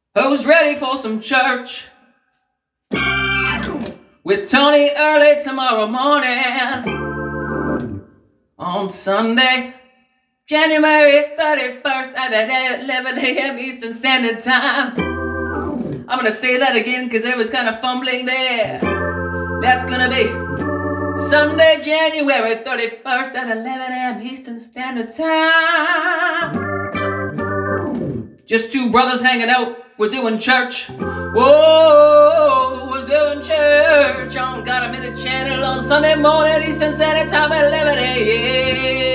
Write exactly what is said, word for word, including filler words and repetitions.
Who's ready for some church? With Tony Earley tomorrow morning. On Sunday, January thirty-first at eleven a m Eastern Standard Time. I'm gonna say that again because it was kind of fumbling there. That's gonna be Sunday, January thirty-first at eleven a m Eastern Standard Time. Just two brothers hanging out, we're doing church. Whoa, we're doing church on Got a Minute channel on Sunday morning, Eastern Standard Time at eleven a m